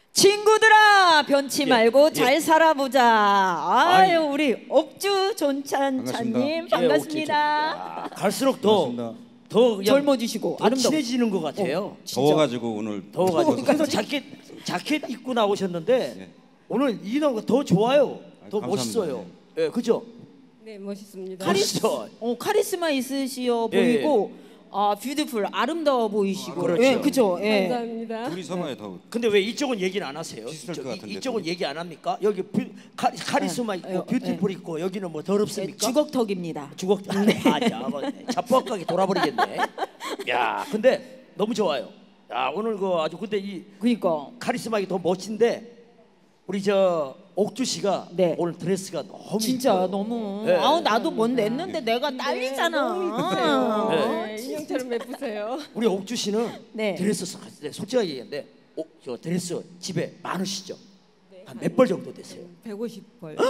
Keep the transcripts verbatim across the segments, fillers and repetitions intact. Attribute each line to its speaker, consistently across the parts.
Speaker 1: 친구들아 변치 말고
Speaker 2: 예.
Speaker 1: 잘 살아보자. 아유
Speaker 2: 아이.
Speaker 1: 우리 옥주 존찬찬님
Speaker 3: 반갑습니다.
Speaker 1: 반갑습니다.
Speaker 2: 예, 옥지 갈수록 더
Speaker 3: 반갑습니다.
Speaker 2: 더 그냥
Speaker 1: 젊어지시고
Speaker 2: 더
Speaker 1: 아름다워.
Speaker 2: 친해지는 것 같아요.
Speaker 3: 더워가지고 오늘
Speaker 2: 더워가지고 그래서 자켓 자켓 입고 나오셨는데
Speaker 3: 네.
Speaker 2: 오늘 이 나오가 더 좋아요. 더
Speaker 3: 아, 감사합니다.
Speaker 2: 멋있어요. 예, 그죠?
Speaker 4: 네, 멋있습니다.
Speaker 1: 카리스,
Speaker 2: 멋있죠?
Speaker 1: 어, 카리스마 있으시어
Speaker 2: 예,
Speaker 1: 보이고 아 뷰티풀 아름다워 보이시고
Speaker 2: 그렇죠.
Speaker 1: 예, 그죠? 예.
Speaker 4: 감사합니다.
Speaker 3: 둘이 서봐요 더.
Speaker 2: 근데 왜 이쪽은 얘기는 안 하세요?
Speaker 3: 비슷할
Speaker 2: 이쪽,
Speaker 3: 것 같은데,
Speaker 2: 이, 이쪽은
Speaker 3: 둘이.
Speaker 2: 얘기 안 합니까? 여기 뷰, 카, 카리스마 있고
Speaker 1: 예,
Speaker 2: 뷰티풀 있고 여기는 뭐 더럽습니까?
Speaker 1: 주걱턱입니다.
Speaker 2: 주걱 아니야. 자뻑하게 돌아버리겠네. 야, 근데 너무 좋아요. 야, 오늘 그 아주 근데 이
Speaker 1: 그니까
Speaker 2: 카리스마가 더 멋진데 우리 저 옥주 씨가
Speaker 1: 네.
Speaker 2: 오늘 드레스가 너무
Speaker 1: 진짜
Speaker 2: 이뻐요.
Speaker 1: 너무
Speaker 2: 네.
Speaker 1: 아우 나도 뭔 냈는데 내가 딸리잖아.
Speaker 4: 너무 이쁘세요.
Speaker 2: 네.
Speaker 4: 네, 인형처럼 예쁘세요.
Speaker 2: 우리 옥주 씨는
Speaker 1: 네.
Speaker 2: 드레스 사- 네, 솔직하게 얘기했는데 어, 저 드레스 집에 많으시죠? 한 몇 벌 정도 되세요?
Speaker 4: 백오십 벌.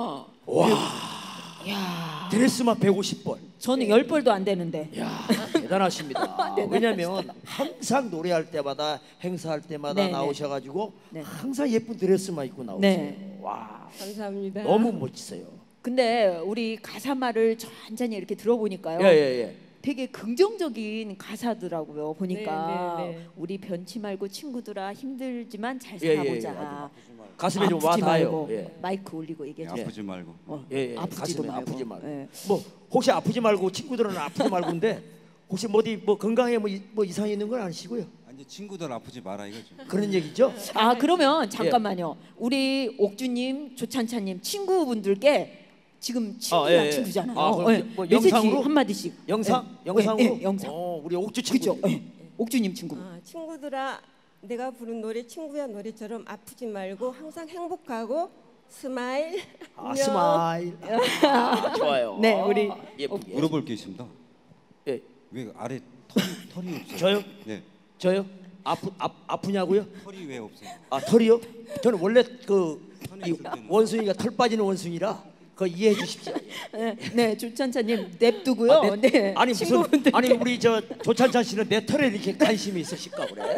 Speaker 1: 야,
Speaker 2: 드레스만 백오십 벌.
Speaker 1: 저는 열 벌도 안 되는데.
Speaker 2: 야, 대단하십니다. 왜냐면 항상 노래할 때마다 행사할 때마다
Speaker 1: 네, 네.
Speaker 2: 나오셔가지고
Speaker 1: 네.
Speaker 2: 항상 예쁜 드레스만 입고 나오세요.
Speaker 1: 네.
Speaker 2: 와,
Speaker 4: 감사합니다.
Speaker 2: 너무 멋지세요.
Speaker 1: 근데 우리 가사말을 천천히 이렇게 들어보니까요.
Speaker 2: 예예예.
Speaker 1: 되게 긍정적인 가사더라고요. 보니까
Speaker 4: 네, 네, 네.
Speaker 1: 우리 변치 말고 친구들아 힘들지만 잘
Speaker 2: 예, 예,
Speaker 1: 살아보자.
Speaker 2: 예. 가슴에 좀
Speaker 1: 아프지
Speaker 2: 와닿아요.
Speaker 1: 말고
Speaker 2: 예.
Speaker 1: 마이크 올리고 얘기해
Speaker 3: 네,
Speaker 1: 주세요.
Speaker 3: 아프지 말고.
Speaker 1: 어,
Speaker 2: 예, 예.
Speaker 1: 아프지도
Speaker 2: 가슴에
Speaker 1: 말고.
Speaker 2: 아프지 말고.
Speaker 1: 예.
Speaker 2: 뭐 혹시 아프지 말고 친구들은 아프지 말고인데 혹시 뭐 어디 뭐 건강에 뭐, 이- 뭐 이상이 있는 건 아니시고요.
Speaker 3: 아니 친구들 아프지 마라 이거죠.
Speaker 2: 그런 얘기죠?
Speaker 1: 아 그러면
Speaker 2: 예.
Speaker 1: 잠깐만요. 우리 옥주님, 조찬찬님 친구분들께 지금 친구야
Speaker 2: 아, 예, 예.
Speaker 1: 친구잖아요.
Speaker 2: 아, 그럼
Speaker 1: 예.
Speaker 2: 뭐
Speaker 1: 메시지
Speaker 2: 영상으로?
Speaker 1: 한 마디씩.
Speaker 2: 영상?
Speaker 1: 예.
Speaker 2: 영상으로?
Speaker 1: 예, 예, 영상.
Speaker 2: 어, 우리 옥주
Speaker 1: 그죠?
Speaker 2: 친구들.
Speaker 1: 예. 옥주님 친구.
Speaker 4: 아, 친구들아, 내가 부른 노래 친구야 노래처럼 아프지 말고 항상 행복하고 스마일.
Speaker 2: 아,
Speaker 4: 안녕.
Speaker 2: 스마일. 아, 좋아요.
Speaker 1: 네, 우리
Speaker 2: 예쁘게.
Speaker 3: 물어볼 게 있습니다.
Speaker 2: 예.
Speaker 3: 왜 아래 털이 털이 없어요?
Speaker 2: 저요?
Speaker 3: 네.
Speaker 2: 저요? 아프 아, 아프냐고요?
Speaker 3: 털이 왜 없어요?
Speaker 2: 아, 털이요? 저는 원래 그
Speaker 3: 털이
Speaker 2: 이
Speaker 3: 있을 때는.
Speaker 2: 원숭이가 털 빠지는 원숭이라 그거 이해해 주십시오.
Speaker 1: 네, 네, 조찬찬님 냅두고요.
Speaker 2: 아, 내-
Speaker 1: 네,
Speaker 2: 아니 무슨
Speaker 1: 친구분들
Speaker 2: 아니 우리 저 조찬찬 씨는 내 털에 이렇게 관심이 있으실까 그래?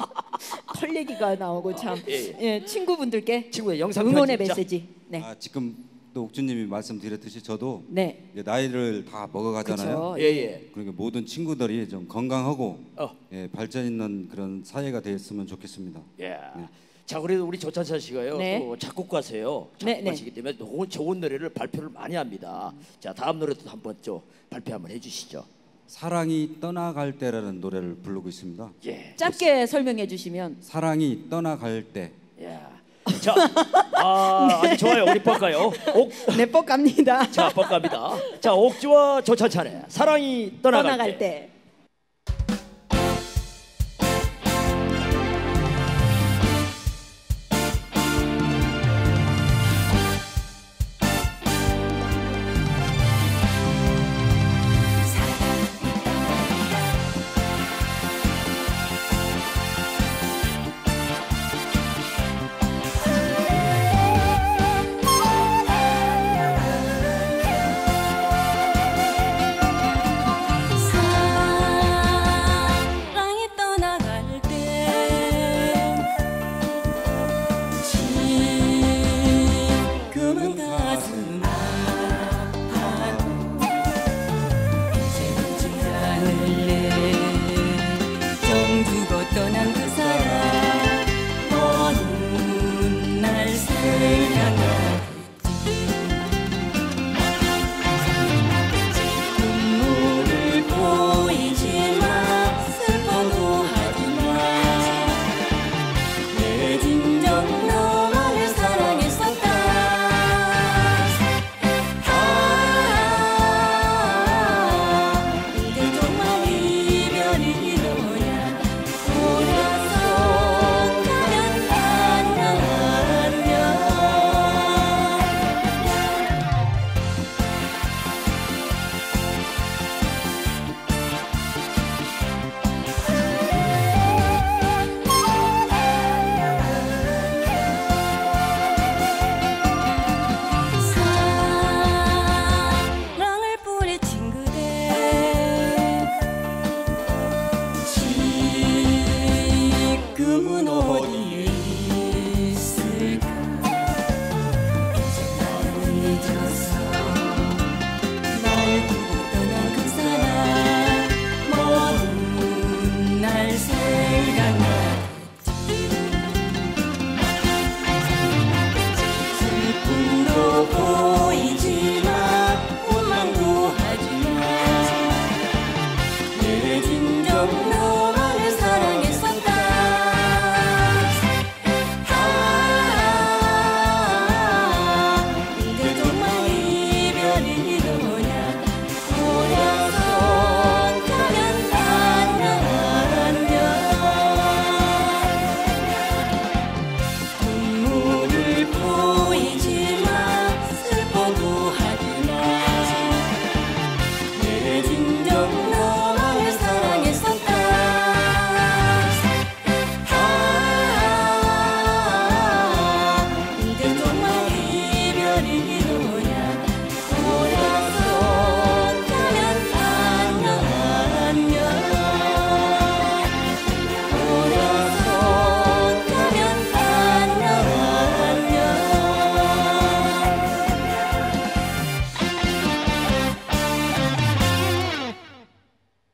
Speaker 1: 털 얘기가 나오고 참.
Speaker 2: 예,
Speaker 1: 예, 친구분들께
Speaker 2: 친구의 영상
Speaker 1: 응원의
Speaker 2: 편지. 자,
Speaker 1: 메시지. 네,
Speaker 3: 아 지금 또 옥주님이 말씀드렸듯이 저도
Speaker 1: 네,
Speaker 3: 이제 나이를 다 먹어가잖아요.
Speaker 1: 그렇죠.
Speaker 2: 예, 예.
Speaker 3: 그러니까 모든 친구들이 좀 건강하고
Speaker 2: 어.
Speaker 3: 예, 발전 있는 그런 사회가 되었으면 좋겠습니다.
Speaker 2: 예. 자, 그래도 우리 조찬찬 씨가요.
Speaker 1: 네.
Speaker 2: 또 작곡가세요.
Speaker 1: 네,
Speaker 2: 작곡가시기 때문에 좋은, 좋은 노래를 발표를 많이 합니다. 자, 다음 노래도 한번 좀 발표 한번 해 주시죠.
Speaker 3: 사랑이 떠나갈 때라는 노래를 부르고 있습니다.
Speaker 2: 예.
Speaker 1: 짧게 설명해 주시면.
Speaker 3: 사랑이 떠나갈 때.
Speaker 2: 예. 자, 아, 아주 좋아요. 우리 뻑가요. 옥,
Speaker 1: 네, 뻑 갑니다.
Speaker 2: 자, 뻑갑니다. 자, 옥주와 조찬찬의 사랑이 떠나갈,
Speaker 1: 떠나갈
Speaker 2: 때.
Speaker 1: 때.